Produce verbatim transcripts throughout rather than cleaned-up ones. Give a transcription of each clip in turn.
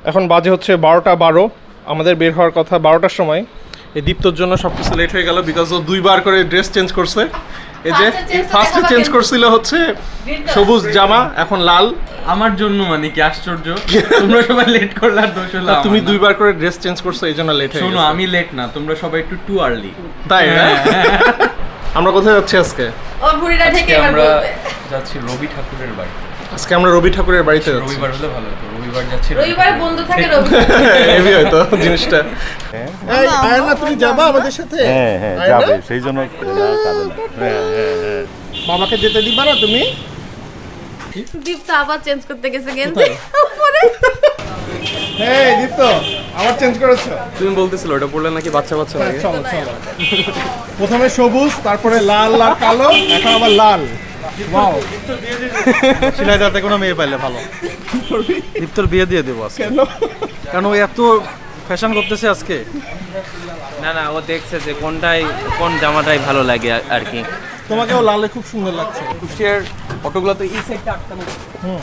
এখন বাজে হচ্ছে বারোটা বারো, আমাদের বের হওয়ার কথা বারোটার সময়। এই দীপ্তর জন্য সব কিছু লেট হয়ে গেল বিকজ ও দুইবার করে ড্রেস চেঞ্জ করছে। এই যে ফার্স্টে চেঞ্জ করছিল হচ্ছে সবুজ জামা, এখন লাল। আমার জন্য মানে কি আশ্চর্য, তোমরা সবাই লেট করলে আর দোষ হলো তুমি দুইবার করে ড্রেস চেঞ্জ করছো এই জন্য লেট হয়ে গেছে। শোনো আমি লেট না, তোমরা সবাই একটু টু আর্লি। তাই না? আমরা কোথায় যাচ্ছি আজকে? ও বুড়িটা থেকে এবার আমরা বলবে। যাচ্ছি রবি ঠাকুরের বাড়ি। আজকে আমরা রবি ঠাকুরের বাড়িতে যাচ্ছি। রবিবার হলে ভালো হতো, রবিবার যাচ্ছি। রবিবার বন্ধ থাকে রবি। হেভি হয়তো জিনিসটা। এই আয়না তুমি যাবা আমাদের সাথে? হ্যাঁ হ্যাঁ যাবে, সেই জন্য কাঁদে না। হ্যাঁ হ্যাঁ হ্যাঁ। বাবাকে যেতে দিবা না তুমি? দীপ্ত আবার চেঞ্জ করতে গেছে গেঞ্জি উপরে। এই দীপ্ত আবার চেঞ্জ করেছো? তুমি বলতেছিল ওটা পড়লে নাকি বাচ্চা বাচ্চা লাগে। চলো চলো। প্রথমে সবুজ, তারপরে লাল আর কালো, এখন আবার লাল। ওয়াও। শিলাইদাতে কোনো মেয়ে পাইলে ভালো। দীপ্তর বিয়ে দিয়ে দেবো আজকে। কেন? কারণ ও এত ফ্যাশন করতেছে আজকে। না না, ও দেখছে যে কোনটাই কোন জামাটাই ভালো লাগে আর কি। তোমাকেও লালে খুব সুন্দর লাগছে। কুষ্টিয়ার অটোগুলো তো এই সাইডটা আটকানো। হুম।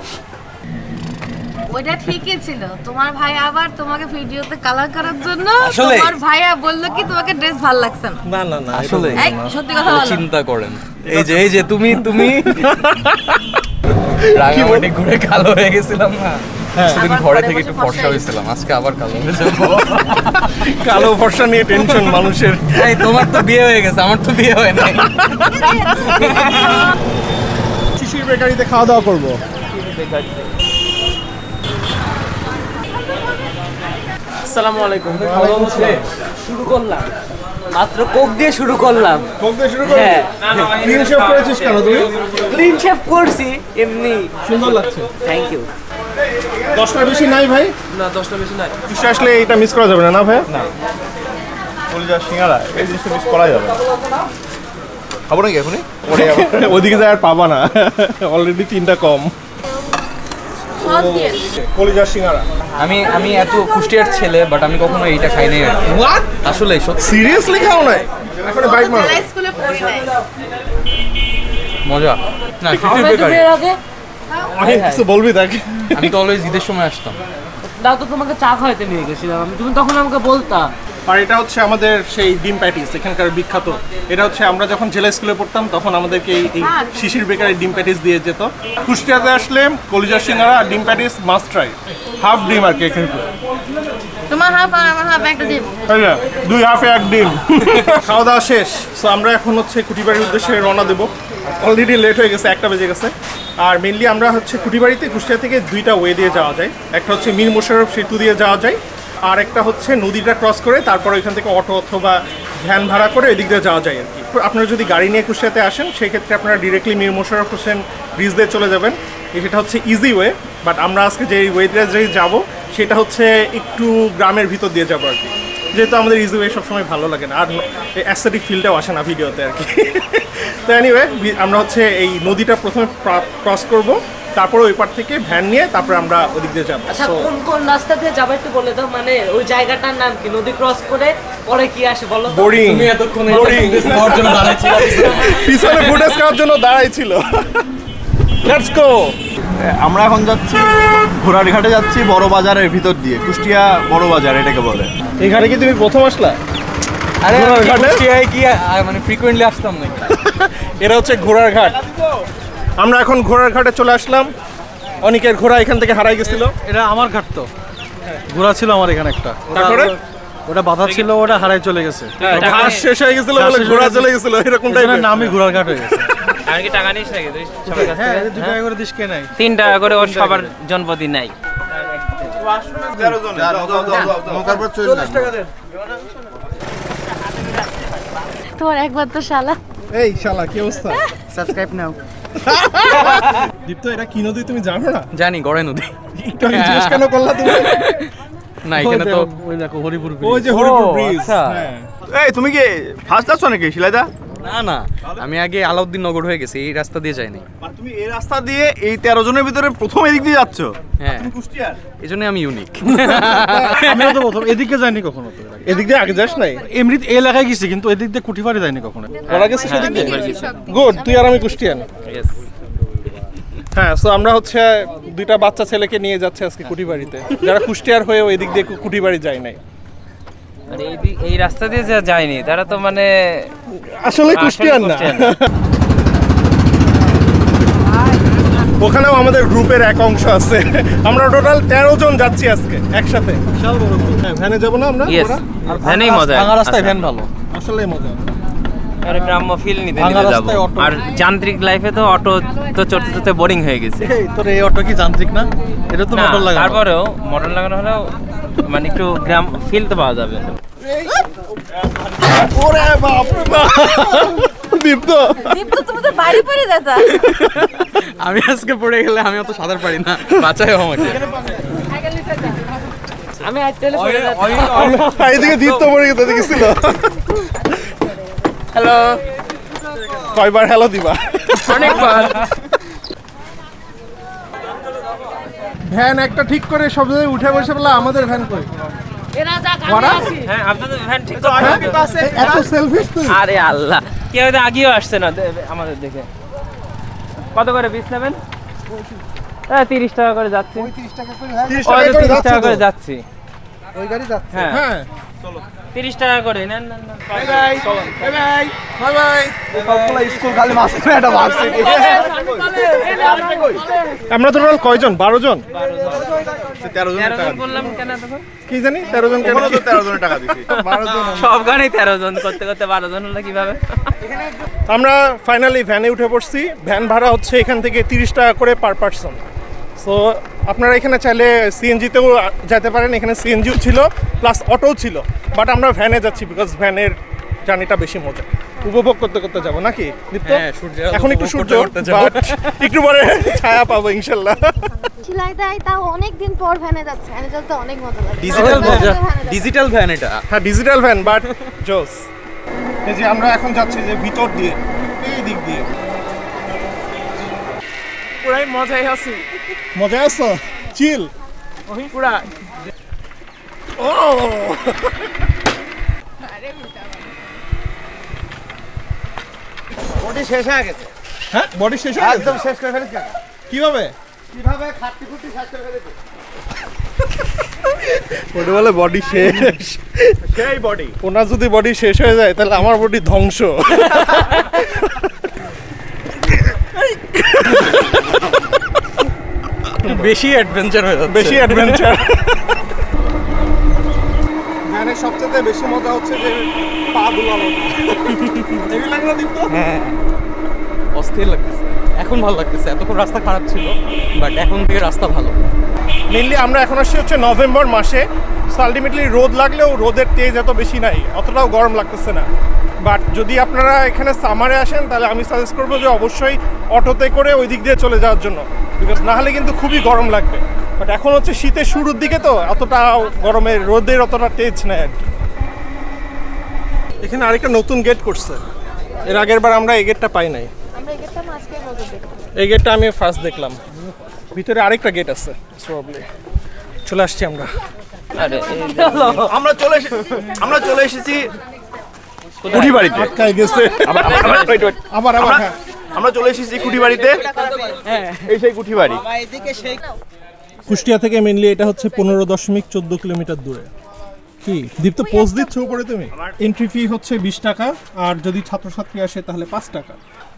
ওটা ঠিকই ছিল, তোমার ভাই আবার তোমাকে ভিডিওতে কালার করার জন্য আসলে? তোমার ভাইয়া বললো কি তোমাকে ড্রেস ভালো লাগছে না। না না না, আসলে এই সত্যি কথা বলো। চিন্তা করেন, এই যে এই যে তুমি তুমি রাগামাটি ঘুরে কালো হয়ে গেছিলাম না, সেদিন ঘরে থেকে একটু ফর্সা হয়েছিলাম, আজকে আবার কালো হয়ে যাবো। কালো ফর্সা নিয়ে টেনশন মানুষের। এই তোমার তো বিয়ে হয়ে গেছে, আমার তো বিয়ে হয় নাই। শিশির বেকারিতে খাওয়া দাওয়া করবো। আসসালামু আলাইকুম। শুরু করলাম মাত্র কোক দিয়ে শুরু করলাম। কোক দিয়ে শুরু করবি? হ্যাঁ। ক্লিন শেভ করেছিস কেন তুই? ক্লিন শেভ করছি এমনি। সুন্দর লাগছে। Thank you. দশটার বেশি নাই ভাই? না দশটা বেশি নাই। কিছু আসলে এটা মিস করা যাবে না না ভাই? না। কলিজা সিঙ্গারা এই জিনিসটা মিস করা যাবে না। খাবো নাকি এখনই? ওদিকে যায় আর পাবা না, অলরেডি তিনটা কম। সস দিয়ে কলিজার সিঙ্গারা। আমি আমি এত কুষ্টিয়ার ছেলে, বাট আমি কখনো এইটা খাই নাই আর কি। হোয়াট? আসলে সত্যি সিরিয়াসলি খাও নাই? এখন বাইক মারো। জেলা স্কুলে পড়ি নাই। মজা না। শিশির বেকারি এর আগে আমি কিছু বলবি তাকে? আমি তো অলওয়েজ ঈদের সময় আসতাম। দাও তো, তোমাকে চা খাওয়াতে নিয়ে গেছিলাম আমি, তুমি তখন আমাকে বলতা। আর এটা হচ্ছে আমাদের সেই ডিম প্যাটিস, এখানকার বিখ্যাত। এটা হচ্ছে আমরা যখন জেলা স্কুলে পড়তাম তখন আমাদেরকে এই এই শিশির বেকারি ডিম প্যাটিস দিয়ে যেত। কুষ্টিয়াতে আসলে কলিজার সিঙ্গারা আর ডিম প্যাটিস মাস্ট ট্রাই। হাফ ডিম আর কি এখানে। তোমার হাফ আর আমার হাফ একটা দিন। আচ্ছা, দুই হাফে এক ডিম। খাওয়া দাওয়া শেষ। সো আমরা এখন হচ্ছে কুটিবাড়ির উদ্দেশ্যে রওনা দেবো। অলরেডি লেট হয়ে গেছে, একটা বেজে গেছে। আর মেনলি আমরা হচ্ছে কুটিবাড়িতে কুষ্টিয়া থেকে দুইটা ওয়ে দিয়ে যাওয়া যায়। একটা হচ্ছে মীর মোশাররফ সেতু দিয়ে যাওয়া যায়, আর একটা হচ্ছে নদীটা ক্রস করে তারপর ওইখান থেকে অটো অথবা ভ্যান ভাড়া করে এদিক দিয়ে যাওয়া যায় আর কি। আপনারা যদি গাড়ি নিয়ে কুষ্টিয়াতে আসেন সেক্ষেত্রে আপনারা ডিরেক্টলি মীর মোশাররফ হোসেন ব্রিজ দিয়ে চলে যাবেন, সেটা হচ্ছে ইজি ওয়ে। বাট আমরা আজকে যে ওয়েতে যে যাবো সেটা হচ্ছে একটু গ্রামের ভিতর দিয়ে যাবো আর কি, যেহেতু আমাদের ইজি ওয়ে সবসময় ভালো লাগে না, আর অ্যাস্থেটিক ফিলটাও আসে না ভিডিওতে আর কি। তো এনিওয়ে আমরা হচ্ছে এই নদীটা প্রথমে ক্রস করব, তারপরে ওই পার থেকে ভ্যান নিয়ে তারপরে আমরা ওদিক দিয়ে যাবো। আচ্ছা, কোন কোন রাস্তা দিয়ে যাবে একটু বলে দাও, মানে ওই জায়গাটার নাম কি, নদী ক্রস করে পরে কি আসে বলো তো? বোরিং। তুমি এতক্ষণ বোরিং খাওয়ার জন্য দাঁড়াচ্ছিলে, পিছনে ফুটেজ খাওয়ার জন্য দাঁড়াই ছিল। Let's go. আমরা এখন যাচ্ছি ঘোড়ার ঘাটে, যাচ্ছি বড় বাজারের ভিতর দিয়ে। কুষ্টিয়া বড় বাজার এটাকে বলে। এই ঘাটে কি তুমি প্রথম আসলা? আরে ঘোড়ার ঘাটে? কুষ্টিয়ায় কি আ- মানে ফ্রিকোয়েন্টলি আসতাম নাকি? এটা হচ্ছে ঘোড়ার ঘাট। আমরা এখন ঘোড়ার ঘাটে চলে আসলাম। অনেকের ঘোড়া এখান থেকে হারাই গেছিল। এটা আমার ঘাট তো, ঘোড়া ছিল আমার এখানে একটা। ওটা- তারপরে? ওটা বাধা ছিল, ওটা হারাই চলে গেছে। ঘাস শেষ হয়ে গেছিল বলে ঘোড়া চলে গেছিল, এরকম এজন্য টাইপের। নামই ঘোড়ার ঘাট হয়ে গেছে। আমি কি টাকা নিস নাকি তুই সবার কাছ হ্যাঁ, থেকে? দুই টাকা করে দিস কে নাই? তিন টাকা করে ওর সবার জনপতি নাই। তোমার একবার তো শালা। এই শালা কি অবস্থা? সাবস্ক্রাইব নাও। দীপ্ত, এটা কি নদী তুমি জানো না? জানি, গড়ে নদী। একটু আগে জিজ্ঞেস কেন করলা তুমি? না এখানে তো ওই দেখো হরিপুর ওই ব্রিজ। যে হরিপুর ও, ব্রিজ। আচ্ছা। হ্যাঁ। এই তুমি কি ফার্স্ট যাচ্ছ নাকি শিলাইদা? না না, আমি আগে আলাউদ্দিন নগর হয়ে গেছি, এই রাস্তা দিয়ে যাইনি। আর তুমি এই রাস্তা দিয়ে এই তেরো জনের ভিতরে প্রথম এদিক দিয়ে যাচ্ছ? হ্যাঁ, তুমি কুষ্টিয়ার? এই জন্য আমি ইউনিক। আমিও তো প্রথম এদিকে যাইনি কখনো তো এর আগে। এদিক দিয়ে আগে যাস নাই? এমনি এই এলাকায় গেছি, কিন্তু এদিক দিয়ে কুঠিবাড়ি যাইনি কখনো। ওরা গেছে সেদিক দিয়ে? গুড, তুই আর আমি কুষ্টিয়ান। হ্যাঁ, সো আমরা হচ্ছে দুইটা বাচ্চা ছেলেকে নিয়ে যাচ্ছি আজকে কুটিবাড়িতে, যারা কুষ্টিয়ার হয়ে ওই দিক দিয়ে কুটিবাড়ি যায় নাই। মানে এই দিক- এই রাস্তা দিয়ে যা যায়নি তারা তো মানে আসলে কুষ্টিয়ার না। ওখানেও আমাদের গ্রুপের এক অংশ আছে। আমরা টোটাল তেরো জন যাচ্ছি আজকে একসাথে। হ্যাঁ, ভ্যানে যাবো না আমরা? ইয়েস ভ্যানেই মজা ভাঙা রাস্তায় ভ্যান ভালো। আসলে মজা। আর গ্রাম্য ফিল নিতে ভাঙা নিতে যাবো। রাস্তায় অটো। আর যান্ত্রিক লাইফে তো অটো তো চড়তে চড়তে বোরিং হয়ে গেছে। এই তোর এই অটো কি যান্ত্রিক না? এটা তো না, মোটর লাগানো। তারপরেও মোটর লাগানো হলেও মানে একটু গ্রাম ফিল তো পাওয়া যাবে। ওরে বাপ রে বাপ। দীপ্ত দীপ্ত তুমি তো বাড়ি পড়ে যাতা। আমি আজকে পড়ে গেলে আমি অত সাঁতার পারি না, বাঁচাই আমাকে। আমি আইটেলে এইদিকে দীপ্ত পড়ে গেছে দেখেছিল। হ্যালো কয়বার হ্যালো দিবা? অনেকবার। ভ্যান একটা ঠিক করে সব জায়গায় উঠে বসে বলে আমাদের ভ্যান কই? হ্যাঁ আপনাদের ভ্যান ঠিক আছে। এত সেলফিশ তুই। আরে আল্লাহ, কেউ তো আগেও আসছে না দে- আমাদের দেখে। কত করে পিস নেবেন? হ্যাঁ তিরিশ টাকা করে যাচ্ছে। তিরিশ টাকা তিরিশ করে টাকা যাচ্ছে করে তো। যাচ্ছি। ওই গাড়ি যাচ্ছে। হ্যাঁ হ্যাঁ। তিরিশ টাকা করে নেন নেন নেন। Bye bye. Bye bye. Bye bye. সবগুলো স্কুল খালি মাঝখানে একটা ভার্সিটি। আমরা টোটাল কয়জন? বারো জন। তেরো জনের তেরো টাকা জন বললাম কেন এতক্ষণ? কি জানি তেরো জন কেন? ওখানে তো তেরো জনের টাকা দিছি। বারো জন। সব গানেই তেরো জন করতে করতে বারো জন হলো কিভাবে? আমরা ফাইনালি ভ্যানে উঠে পড়ছি। ভ্যান ভাড়া হচ্ছে এখান থেকে তিরিশ টাকা করে পার পারসন। সো আপনারা এখানে চাইলে সিএনজিতেও যেতে পারেন, এখানে সিএনজিও ছিল প্লাস অটোও ছিল, বাট আমরা ভ্যানে যাচ্ছি বিকজ ভ্যানের জার্নিটা বেশি মজা। উপভোগ করতে করতে যাবো নাকি দীপ্ত? হ্যাঁ, সূর্যের আলো এখন একটু উপভোগ সূর্য, করতে করতে যাবো। but একটু পরে ছায়া পাবো ইনশাল্লাহ। শিলাই দাই তাও অনেক দিন পর ভ্যানে যাচ্ছে, ভ্যানে চলতে অনেক মজা লাগে। ডিজিটাল ভ্যানে যাচ্ছে। ডিজিটাল ভ্যান এটা। হ্যাঁ, ডিজিটাল ভ্যান বাট জোস। এই যে আমরা এখন যাচ্ছি যে ভিতর দিয়ে, এই দিক দিয়ে। পুরাই মজাই আছি মজা আসছো? চিল। পুরা। ও ওটি শেষ হয়ে গেছে। হ্যাঁ, বডি শেষ হয়ে গেছে? একদম শেষ করে ফেলেছি কাকা। কিভাবে? কিভাবে খাটটি খুঁটি শেষ করে ফেলেছি। ওটা বলে বডি শেষ। সেই বডি। ওনার যদি বডি শেষ হয়ে যায় তাহলে আমার বডি ধ্বংস। বেশি অ্যাডভেঞ্চার হয়ে যাচ্ছে। বেশি অ্যাডভেঞ্চার। ভ্যানের সবচেয়ে বেশি মজা হচ্ছে যে পা দুলানো। হেভি লাগে না দীপ্ত? অস্থির লাগতেছে। এখন ভালো লাগতেছে, এতক্ষণ রাস্তা খারাপ ছিল, বাট এখন থেকে রাস্তা ভালো। মেনলি আমরা এখন আসছি হচ্ছে নভেম্বর মাসে। আলটিমেটলি রোদ লাগলেও রোদের তেজ এত বেশি নাই, অতটাও গরম লাগতেছে না। বাট যদি আপনারা এখানে সামারে আসেন তাহলে আমি সাজেস্ট করবো যে অবশ্যই অটোতে করে ওই দিক দিয়ে চলে যাওয়ার জন্য, বিকজ না হলে কিন্তু খুবই গরম লাগবে। বাট এখন হচ্ছে শীতের শুরুর দিকে তো অতটা গরমের রোদের অতটা তেজ নেই আর কি। এখানে আরেকটা নতুন গেট করছে, এর আগের বার আমরা এই গেটটা পাই নাই। আমরা এই গেটটা আজকে নজর দেখলাম। এই গেটটা আমি ফার্স্ট দেখলাম। ভিতরে আরেকটা গেট আছে, প্রবলি চলে আসছি আমরা। আরে আমরা চলে এসে আমরা চলে এসেছি কুটিবাড়িতে। আটকায় গেছে। আবার আবার- wait, wait. আবার আবার আমরা- হ্যাঁ। আমরা চলে এসেছি কুটিবাড়িতে। এই সেই কুটিবাড়ি। কুষ্টিয়া থেকে মেনলি এটা হচ্ছে পনেরো দশমিক চোদ্দ কিলোমিটার দূরে। কি দীপ্ত পোস্ট দিচ্ছ উপরে তুমি? এন্ট্রি ফি হচ্ছে বিশ টাকা, আর যদি ছাত্রছাত্রী আসে তাহলে পাঁচ টাকা।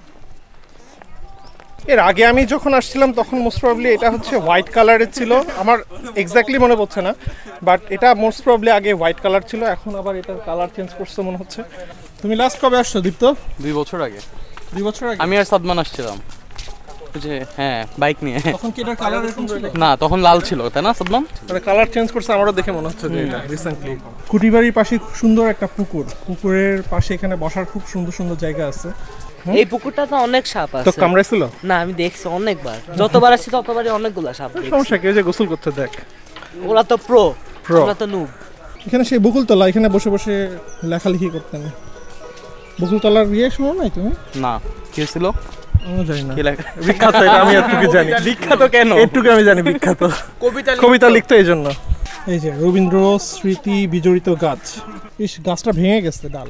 এর আগে আমি যখন আসছিলাম তখন মোস্ট প্রবলি এটা হচ্ছে হোয়াইট কালারের ছিল, আমার এক্স্যাক্টলি মনে পড়ছে না, বাট এটা মোস্ট প্রবলি আগে হোয়াইট কালার ছিল, এখন আবার এটার কালার চেঞ্জ করছে মনে হচ্ছে। তুমি লাস্ট কবে আসছো দীপ্ত? দুই বছর আগে দুই বছর আগে? আমি আর সাদমান আসছিলাম, বুঝে হ্যাঁ বাইক নিয়ে। তখন কি এটার কালার এরকম ছিল? না তখন লাল ছিল, তাই না সাদমান? মানে কালার চেঞ্জ করছে, আমারও দেখে মনে হচ্ছে যে এটা রিসেন্টলি। কুটিবাড়ির পাশে খুব সুন্দর একটা পুকুর, পুকুরের পাশে এখানে বসার খুব সুন্দর সুন্দর জায়গা আছে। এই পুকুরটা তো অনেক সাপ তো আছে। কামড়াইছিল? না আমি দেখছি অনেকবার, যতবার আসছি ততবারই অনেকগুলা সাপ দেখছি। সমস্যা কি, ওই যে গোসল করতে দেখ। ওরা তো প্রো, Pro। ওরা তো নুব। এখানে সেই বকুলতলা, এখানে বসে বসে লেখালেখি করতেন। বকুলতলার ইয়ে শোনো নাই তুমি? না কি হয়েছিল? আমি জানি না। কি লেখা? বিখ্যাত এটা, আমি এটুকু জানি। বিখ্যাত কেন? এটুকু আমি জানি বিখ্যাত। কবিতা কবিতা লিখতো এই জন্য। এই যে রবীন্দ্র স্মৃতি বিজড়িত গাছ। ইস, গাছটা ভেঙে গেছে ডাল।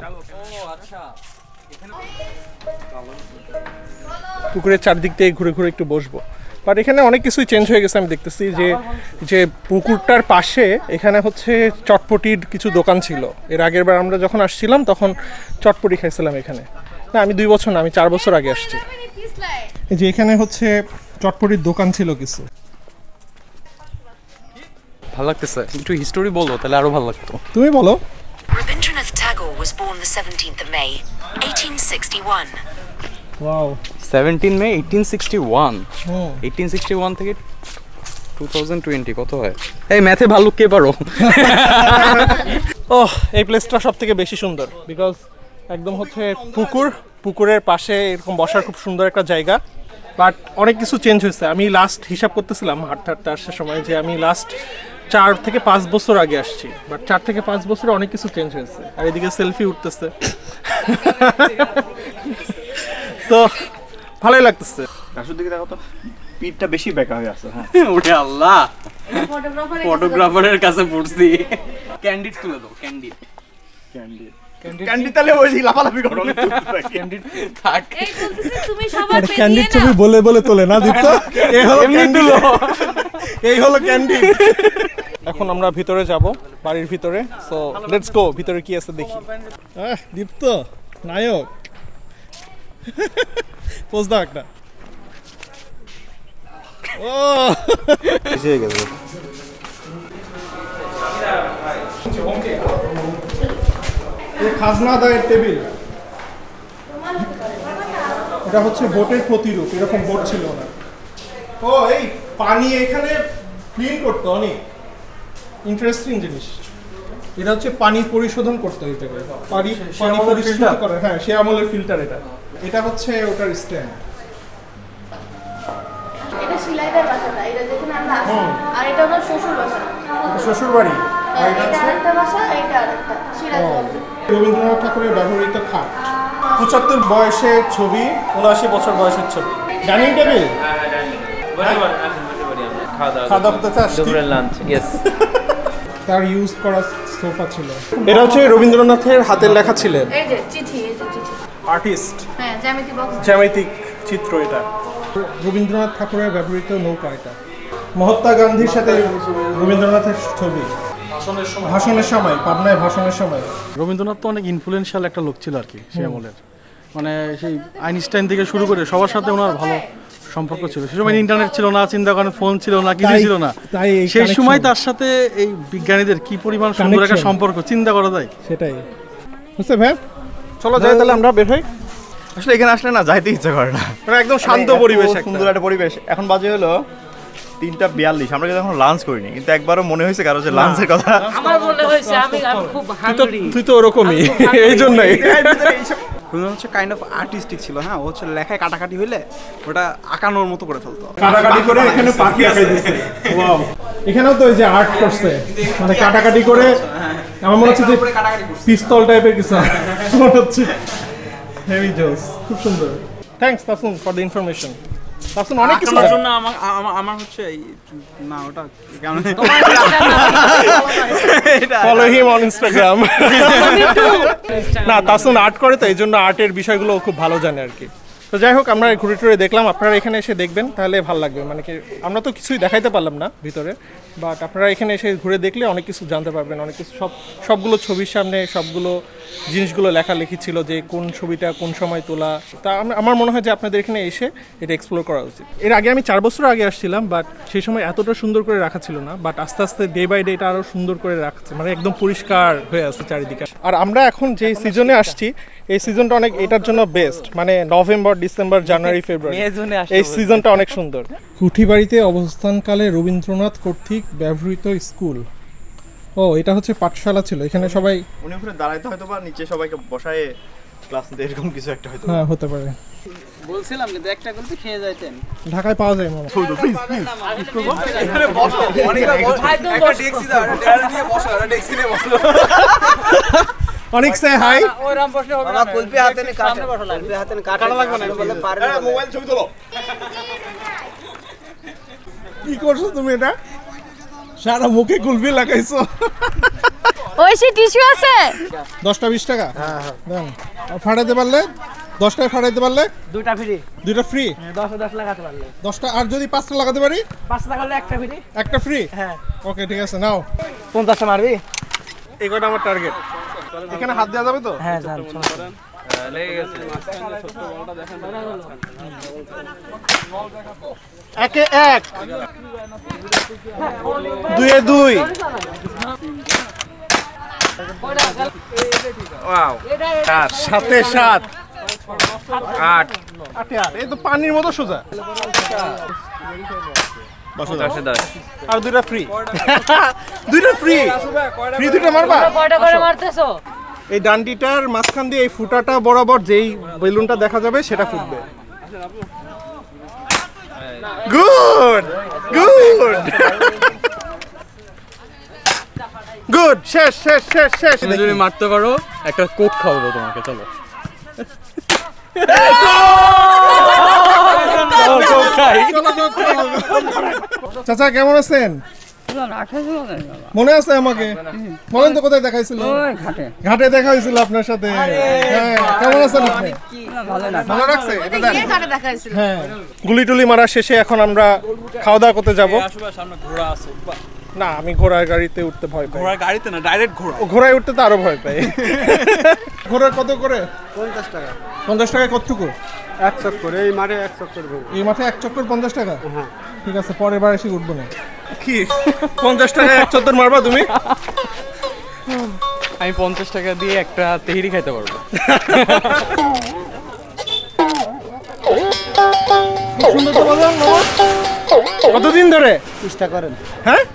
পুকুরের চারদিক থেকে ঘুরে ঘুরে একটু বসবো। বাট এখানে অনেক কিছুই চেঞ্জ হয়ে গেছে। আমি দেখতেছি যে যে পুকুরটার পাশে এখানে হচ্ছে চটপটির কিছু দোকান ছিল। এর আগের বার আমরা যখন আসছিলাম তখন চটপটি খাইছিলাম এখানে। না, আমি দুই বছর না, আমি চার বছর আগে আসছি। এই যে এখানে হচ্ছে চটপটির দোকান ছিল কিছু। ভালো লাগতেছে, একটু হিস্টোরি বলো তাহলে আরো ভালো লাগতো। তুমি বলো। Rabindranath Tagore was born the seventeenth of May, eighteen sixty-one. Wow, seventeen May eighteen sixty one. Hmm. Eighteen sixty one থেকে টু থাউজেন্ড টোয়েন্টি কত হয়? এই ম্যাথে ভালো কে পারো? ওহ, এই প্লেসটা সব থেকে বেশি সুন্দর বিকজ একদম হচ্ছে পুকুর, পুকুরের পাশে এরকম বসার খুব সুন্দর একটা জায়গা। বাট অনেক কিছু চেঞ্জ হয়েছে। আমি লাস্ট হিসাব করতেছিলাম হাঁটতে হাঁটতে আসার সময় যে আমি লাস্ট চার থেকে পাঁচ বছর আগে আসছি, বাট চার থেকে পাঁচ বছরে অনেক কিছু চেঞ্জ হয়েছে। আর এদিকে সেলফি উঠতেছে, তো ভালোই লাগতেছে। রাসুর দিকে দেখো তো, পিঠটা বেশি বেঁকা হয়ে আছে। হ্যাঁ, ওরে আল্লাহ, ফটোগ্রাফার ফটোগ্রাফারের কাছে পড়ছি। ক্যান্ডিড তুলে দাও, ক্যান্ডিড। ক্যান্ডি ক্যান্ডি তাহলে ওই লাফালাফি করো। ক্যান্ডিড থাক। এই বলতেছে তুমি সবার পেয়ে ক্যান্ডিড দিয়ে ছবি না। বলে বলে তোলে না দীপ্ত? এই হলো এমনি ক্যান্ডি, তুলো। এই হলো ক্যান্ডি। এখন আমরা ভিতরে যাব, বাড়ির ভিতরে। সো লেটস গো, ভিতরে কি আছে দেখি। আহ, দীপ্ত নায়ক, পোজ দাও একটা। ও হয়ে গেছে। এই খাজনা আদায়ের টেবিল, এটা হচ্ছে বোটের প্রতিরূপ। এরকম বোট ছিল না। ও, এই পানি এখানে ক্লিন করতো, অনেক ইন্টারেস্টিং জিনিস। এটা হচ্ছে পানি পরিশোধন করতে এটাকে, পানি পানি পরিশোধন করে। হ্যাঁ, সে আমলের ফিল্টার। এটা এটা হচ্ছে ওটার স্ট্যান্ড। এটা শিলাইদার বাসাটা, এটা যেখানে আমরা আছি। হুম। আর এটা হলো শ্বশুর বাসা। শ্বশুর বাড়ি। আর এটা এটা হচ্ছে আরেকটা বাসা, এটা আরেকটা সিরাজগঞ্জ। রবীন্দ্রনাথ ঠাকুরের ব্যবহৃত খাট। পঁচাত্তর বয়সের ছবি, উনআশি বছর বয়সের ছবি। ডাইনিং টেবিল, খাওয়া দাওয়া করতে চাস? দুপুরের লাঞ্চ, ইয়েস। তার ইউজ করা সোফা ছিল। এটা হচ্ছে রবীন্দ্রনাথের হাতের লেখা ছিলেন, এই যে চিঠি, এই যে চিঠি। আর্টিস্ট, হ্যাঁ, জ্যামিতি বক্স। জ্যামিতিক চিত্র। এটা রবীন্দ্রনাথ ঠাকুরের ব্যবহৃত নৌকা। এটা মহাত্মা গান্ধীর সাথে রবীন্দ্রনাথের ছবি ভাষণের সময়, পাবনায় ভাষণের সময়। রবীন্দ্রনাথ তো অনেক ইনফ্লুয়েন্সিয়াল একটা লোক ছিল আর কি সে আমলের। মানে সেই আইনস্টাইন থেকে শুরু করে সবার সাথে ওনার ভালো সম্পর্ক ছিল। সে সময় ইন্টারনেট ছিল না, চিন্তা করেন ফোন ছিল না, কিছু তাই- ছিল না। তাই এই সেই connection। সময় তার সাথে এই বিজ্ঞানীদের কি পরিমাণ সুন্দর একটা Connection। সম্পর্ক চিন্তা করা যায়। সেটাই বুঝতে ভাই। চলো যাই তাহলে, আমরা বের হই। আসলে এখানে আসলে না যাইতে ইচ্ছা করে না। মানে একদম শান্ত এত পরিবেশ, সুন্দর একটা পরিবেশ। এখন বাজে হলো তিনটা বিয়াল্লিশ, আমরা কিন্তু এখন লাঞ্চ করিনি, কিন্তু একবারও মনে হয়েছে কারো যে লাঞ্চের কথা। আমার মনে হয়েছে আমি আমি খুব হাংরি। তুই তো ওরকমই, এই জন্যই। রবীন্দ্রনাথ হচ্ছে কাইন্ড অফ আর্টিস্টিক ছিল। হ্যাঁ, ও হচ্ছে লেখায় কাটাকাটি হইলে ওটা আঁকানোর মতো করে ফেলতো। কাটাকাটি করে এখানে পাখি আঁকাই দিচ্ছে। ওয়াও, এখানেও তো এই যে আর্ট করছে, মানে কাটাকাটি করে। আমার মনে হচ্ছে যে পিস্তল টাইপের কিছু মনে হচ্ছে। হেভি জোস, খুব সুন্দর। Thanks Tasun for the information. Tasun অনেক কিছু আঁকানোর জন্য আমার আমার- আমার হচ্ছে এই না ওটা কেমন ফলো হিম অন ইনস্টাগ্রাম। না, তাসুন আর্ট করে তো এই জন্য আর্টের বিষয়গুলো ও খুব ভালো জানে আর কি। তো যাই হোক, আমরা ঘুরে টুরে দেখলাম। আপনারা এখানে এসে দেখবেন তাহলে ভালো লাগবে। মানে কি, আমরা তো কিছুই দেখাইতে পারলাম না ভিতরে, বাট আপনারা এখানে এসে ঘুরে দেখলে অনেক কিছু জানতে পারবেন। অনেক কিছু, সব সবগুলো ছবির সামনে সবগুলো জিনিসগুলো লেখালেখি ছিল যে কোন ছবিটা কোন সময় তোলা। তা আম- আমার মনে হয় যে আপনাদের এখানে এসে এটা এক্সপ্লোর করা উচিত। এর আগে আমি চার বছর আগে আসছিলাম, বাট সেই সময় এতটা সুন্দর করে রাখা ছিল না। বাট আস্তে আস্তে ডে বাই ডে এটা আরও সুন্দর করে রাখছে, মানে একদম পরিষ্কার হয়ে আছে চারিদিকে। আর আমরা এখন যে সিজনে আসছি, এই সিজনটা অনেক এটার জন্য বেস্ট। মানে নভেম্বর, ডিসেম্বর, জানুয়ারি, ফেব্রুয়ারি, এই সিজনটা অনেক সুন্দর। কুঠিবাড়িতে অবস্থানকালে রবীন্দ্রনাথ কর্তৃক ব্যবহৃত স্কুল। ও, এটা হচ্ছে পাঠশালা ছিল। এখানে সবাই, উনি উপরে দাঁড়াইতে হয়তো বা নিচে সবাইকে বসায় ক্লাস নিতে, এরকম কিছু একটা হয়তো। হ্যাঁ হতে পারে। বলছিলাম কিন্তু একটা করতে খেয়ে যাইতেন। ঢাকায় পাওয়া যায় মামা। অনেক সে হাই। ওইরকম প্রশ্ন হবে না। কুলপি হাতে নে কাটে বসা লাগবে। কুলপি হাতে নে কাটা লাগবে না। বলে পারে না। মোবাইল ছবি তোলো। কি করছো তুমি এটা? সারা মুখে কুলফি লাগাইছো। ঐশী টিস্যু আছে? দশটা বিশ টাকা? হ্যাঁ হ্যাঁ, ফাটাতে পারলে দশটায় ফাটাইতে পারলে দুইটা ফ্রি দুইটা ফ্রি, দশ দশ লাগাতে পারলে দশটা। আর যদি পাঁচটা লাগাতে পারি পাঁচ লাগালে একটা ফ্রি। একটা ফ্রি, হ্যাঁ ওকে ঠিক আছে নাও। পঞ্চাশটা মারবি? এই কয়টা আমার টার্গেট। এখানে হাত দেওয়া যাবে তো? হ্যাঁ যান একে এক, দুয়ে দুই, সাতে সাত, আট আটে আট। এই তো পানির মতো সোজা। আর দুইটা ফ্রি, দুইটা ফ্রি, ফ্রি দুইটা মারবা। কয়টা করে মারতেছো? এই ডান্ডিটার মাঝখান দিয়ে এই ফুটাটা বরাবর যেই বেলুনটা দেখা যাবে সেটা ফুটবে। গুড গুড গুড, শেষ শেষ শেষ শেষ। তুমি যদি মারতে পারো একটা কোক খাওয়াবো তোমাকে, চলো। চাচা কেমন আছেন? মনে আছে আমাকে? বলেন তো কোথায় দেখাইছিল? ঘাটে দেখা হয়েছিল আপনার সাথে। হ্যাঁ, কেমন আছেন আপনি? ভালো লাগছে? এটা দেন। হ্যাঁ, গুলি টুলি মারা শেষে এখন আমরা খাওয়া দাওয়া করতে যাব। না, আমি ঘোড়ার গাড়িতে উঠতে ভয় পাই। ঘোড়ার গাড়িতে না, ডাইরেক্ট ঘোড়া। ও, ঘোড়ায় উঠতে তো আরো ভয় পাই। ঘোড়ার কত করে? পঞ্চাশ টাকা। পঞ্চাশ টাকায় কতটুকু? এক চক্কর, এই মাঠে এক চক্কর। এই মাঠে এক চক্কর পঞ্চাশ টাকা? হ্যাঁ ঠিক আছে, পরের বার এসে উঠবো না। কি পঞ্চাশ টাকায় এক চত্বর মারবা তুমি? আমি পঞ্চাশ টাকা দিয়ে একটা তেহেরি খাইতে পারবো। সুন্দর তো বাজান। কতদিন ধরে চেষ্টা করেন? হ্যাঁ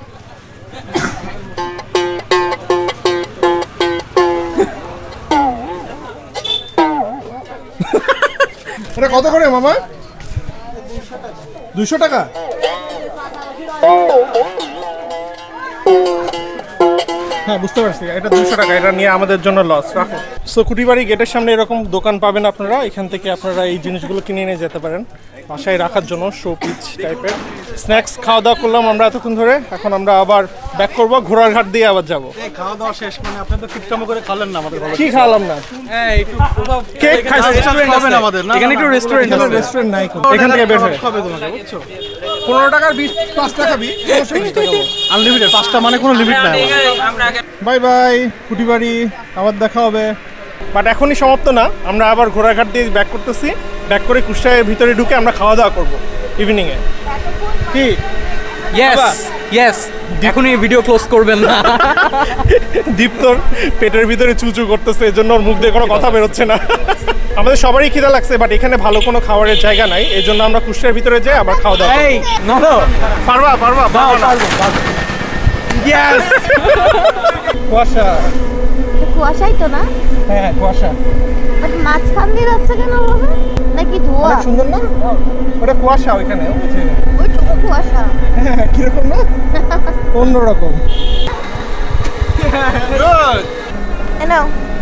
এটা কত করে মামা? দুশো টাকা। হ্যাঁ বুঝতে পারছি, এটা দুশো টাকা। এটা নিয়ে আমাদের জন্য লস। রাখো। সো কুটিবাড়ি গেটের সামনে এরকম দোকান পাবেন আপনারা। এখান থেকে আপনারা এই জিনিসগুলো কিনে নিয়ে যেতে পারেন বাসায় রাখার জন্য, শো পিচ টাইপের। স্ন্যাক্স খাওয়া দাওয়া করলাম আমরা এতক্ষণ ধরে। এখন আমরা আবার ব্যাক করবো, ঘোড়ার ঘাট দিয়ে আবার যাবো। খাওয়া দাওয়া শেষ, মানে আপনি তো ঠিকঠাক করে খালেন না আমাদের। কি খাওয়ালাম না? হ্যাঁ, একটু কেক খাইছি। খাবেন আমাদের না? এখানে একটু রেস্টুরেন্ট আছে। রেস্টুরেন্ট নাই কোনো। এখান থেকে বের হয়ে খাবে তোমাকে, বুঝছো? পনেরো টাকার বিশ, পাঁচটা খাবি, আনলিমিটেড, পাঁচটা মানে কোনো লিমিট নাই। বাই বাই কুটিবাড়ি, আবার দেখা হবে। বাট এখনই সমাপ্ত না, আমরা আবার ঘোড়াঘাট দিয়ে ব্যাক করতেছি। ব্যাক করে কুষ্টিয়ার ভিতরে ঢুকে আমরা খাওয়া দাওয়া করবো ইভিনিংয়ে। কি ইয়েস ইয়েস, এখনই ভিডিও ক্লোজ করবেন না। দীপ্তর পেটের ভিতরে চুচু করতেছে, এই জন্য ওর মুখ দিয়ে কোনো কথা বেরোচ্ছে না। আমাদের সবারই খিদা লাগছে, বাট এখানে ভালো কোনো খাবারের জায়গা নাই। এই জন্য আমরা কুষ্টিয়ার ভিতরে যাই আবার খাওয়া দাওয়া। এই নলো, পারবা পারবা পারবা। ইয়েস, কুয়াশা। কুয়াশাই তো না? হ্যাঁ কুয়াশা। বাট মাঝখান দিয়ে যাচ্ছে কেন ওভাবে? নাকি ধোয়া? অনেক সুন্দর না? ওটা কুয়াশা ওইখানে, ওইটুকু কুয়াশা। হ্যাঁ কিরকম না? অন্যরকম। নাও।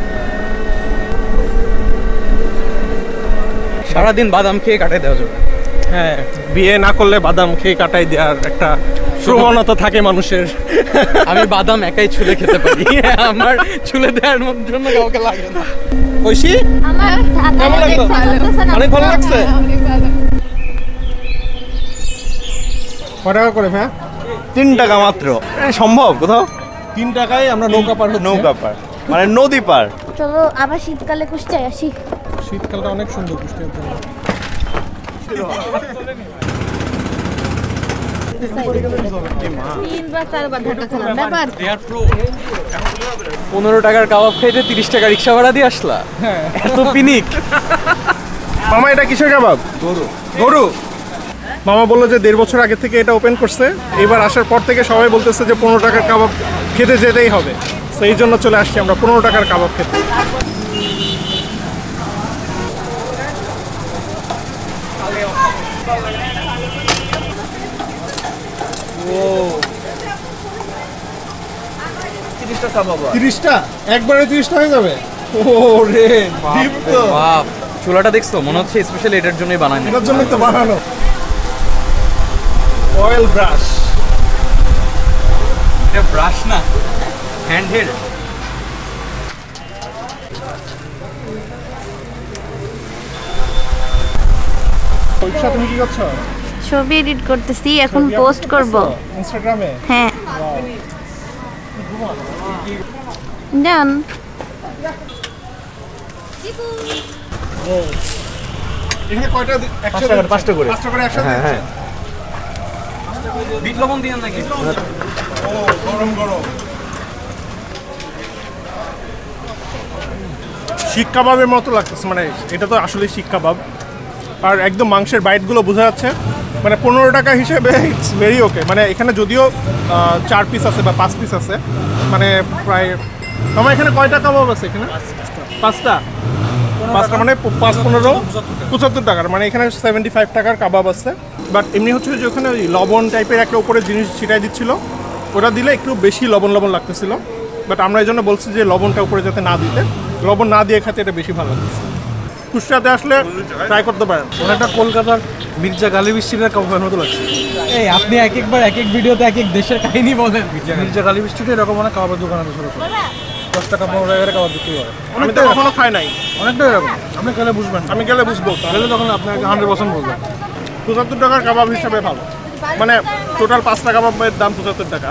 সারাদিন বাদাম খেয়ে কাটাই দেওয়া যাবে। হ্যাঁ, বিয়ে না করলে বাদাম খেয়ে কাটাই দেওয়ার একটা প্রবণতা থাকে মানুষের। আমি বাদাম একাই ছুলে খেতে পারি, আমার ছুলে দেওয়ার জন্য কাউকে লাগে না। ঐশী আমার কেমন লাগলো? অনেক ভালো লাগছে। কয় টাকা করে ভাই? তিন টাকা মাত্র। সম্ভব কোথাও? তিন টাকায় আমরা নৌকা পার হচ্ছি। নৌকা পার মানে নদী পার। চলো আবার শীতকালে কুষ্টিয়ায় আসি। শীতকালটা অনেক সুন্দর কুষ্টিয়ার জন্য। তিনবার চারবার ধাক্কা খেলাম, ব্যাপার। পনেরো টাকার কাবাব খাইতে তিরিশ টাকা রিক্সা ভাড়া দিয়ে আসলা? হ্যাঁ, এত পিনিক। মামা এটা কিসের কাবাব? গরু। গরু। মামা বললো যে দেড় বছর আগে থেকে এটা ওপেন করছে। এবার আসার পর থেকে সবাই বলতেছে যে পনেরো টাকার কাবাব খেতে যেতেই হবে। সেই জন্য চলে আসছি আমরা পনেরো টাকার কাবাব খেতে। তিরিশটা একবারে তিরিশটা হয়ে যাবে? ও রে দীপ্ত, বাপ, চুলাটা দেখছো? মনে হচ্ছে স্পেশালি এটার জন্যই বানানো। এটার জন্যই তো বানানো। Oil brush. এটা ব্রাশ না, হ্যান্ড হেল্ড। ইফশা তুমি কি করছো? ছবি এডিট করতেছি, এখন পোস্ট করব ইনস্টাগ্রামে। হ্যাঁ ডান। এখানে কয়টা একশো টাকা পাঁচটা করে পাঁচটা করে একসাথে। হ্যাঁ হ্যাঁ বিট লবণ দিয়ে নাকি? ও গরম গরম শিক কাবাবের মতো লাগতেছে, মানে এটা তো আসলে শিক কাবাব। আর একদম মাংসের বাইটগুলো বোঝা যাচ্ছে, মানে পনেরো টাকা হিসেবে ইটস ভেরি ওকে। মানে এখানে যদিও আহ, চার পিস আছে বা পাঁচ পিস আছে, মানে প্রায় আমার এখানে কয়টা কাবাব আছে এখানে? পাঁচটা পাঁচটা মানে প- পাঁচ পনেরো পঁচাত্তর টাকার, মানে এখানে সেভেন্টি ফাইভ টাকার কাবাব আছে। বাট এমনি হচ্ছে যে ওখানে ওই লবণ টাইপের একটা উপরে জিনিস ছিটাই দিচ্ছিল, ওটা দিলে একটু বেশি লবণ লবণ লাগতেছিল। বাট আমরা এই জন্য বলছি যে লবণটা উপরে যাতে না দিতে, লবণ না দিয়ে খেতে এটা বেশি ভালো লাগতেছে। কুষ্টিয়াতে আসলে ট্রাই করতে পারেন। অনেকটা কলকাতার মির্জা গালিব স্ট্রিটের কাবাবের মতো লাগছে। এই আপনি এক একবার এক এক ভিডিওতে এক এক দেশের কাহিনী বলেন। মির্জা গালিব স্ট্রিটে এরকম অনেক কাবাবের দোকান আছে ছোটো ছোটো, দশ টাকা পনেরো টাকা করে কাবাব বিক্রি করে। আমি তো কখনো খাই নাই, অনেকটা এরকম। আপনি গেলে বুঝবেন, আমি গেলে বুঝবো। গেলে তখন আপনাকে হান্ড্রেড পার্সেন্ট বলবেন। পঁচাত্তর টাকার কাবাব হিসাবে ভালো, মানে টোটাল পাঁচটা কাবাবের দাম পঁচাত্তর টাকা।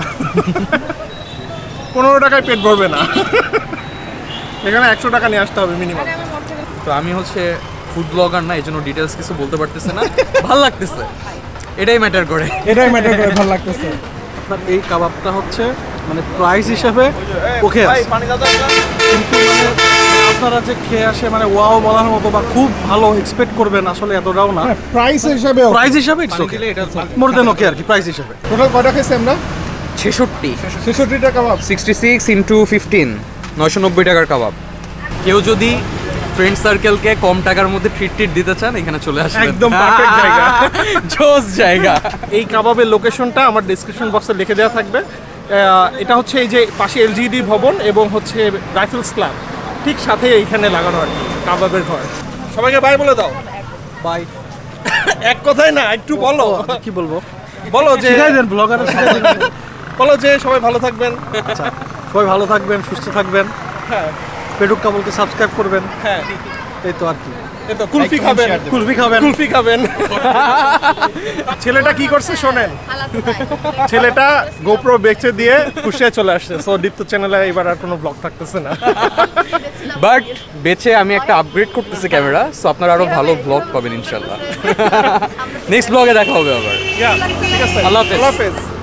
পনেরো টাকায় পেট ভরবে না, এখানে একশো টাকা নিয়ে আসতে হবে মিনিমাম। তো আমি হচ্ছে ফুড ব্লগার না, এই জন্য ডিটেলস কিছু বলতে পারতেছে না। ভাল লাগতেছে, এটাই ম্যাটার করে। এটাই ম্যাটার করে, ভালো লাগতেছে। আপনার এই কাবাবটা হচ্ছে মানে প্রাইস হিসাবে ওকে আছে, কিন্তু মানে আপনারা যে খেয়ে আসে মানে ওয়াও বলার মতো বা খুব ভালো এক্সপেক্ট করবেন আসলে এতটাও না। প্রাইস হিসাবে প্রাইস হিসাবে ইটস ওকে, মোর দেন ওকে আর কি প্রাইস হিসাবে। টোটাল কয়টা খেয়েছি আমরা? ছেষট্টি ছেষট্টি টাকা kebab. Sixty six into fifteen নয়শো নব্বই টাকার কাবাব। কেউ যদি ফ্রেন্ড সার্কেলকে কম টাকার মধ্যে ট্রিট ট্রিট দিতে চান, এখানে চলে আসবেন, একদম পারফেক্ট জায়গা, জোস জায়গা। এই কাবাবের লোকেশনটা আমার ডেসক্রিপশন বক্সে লিখে দেওয়া থাকবে। আহ, এটা হচ্ছে এই যে পাশে এলজিডি ভবন এবং হচ্ছে রাইফেলস ক্লাব ঠিক সাথে এইখানে লাগানো আর কি কাবাবের ঘর। সবাইকে বাই বলে দাও। বাই। এক কথাই না, একটু বলো। কি বলবো? বলো যে শিখাই দেন ব্লগারের শিখাই দেন। বলো যে সবাই ভালো থাকবেন। আচ্ছা, সবাই ভালো থাকবেন, সুস্থ থাকবেন। হ্যাঁ পেটুক কাবলকে সাবস্ক্রাইব করবেন। হ্যাঁ এই তো আর কি। এই তো কুলফি খাবেন, কুলফি খাবেন। কুলফি খাবেন। ছেলেটা কি করছে শোনেন, ছেলেটা গোপ্রো বেচে দিয়ে কুষ্টিয়ায় চলে আসছে। সো দীপ্ত চ্যানেলে এবার আর কোনো ব্লগ থাকতেছে না। বাট বেচে আমি একটা আপগ্রেড করতেছি ক্যামেরা, সো আপনারা আরো ভালো ব্লগ পাবেন ইনশাল্লাহ। নেক্সট ব্লগে দেখা হবে আবার। ঠিক আছে, আল্লাহ হাফেজ। আল্লাহ হাফেজ।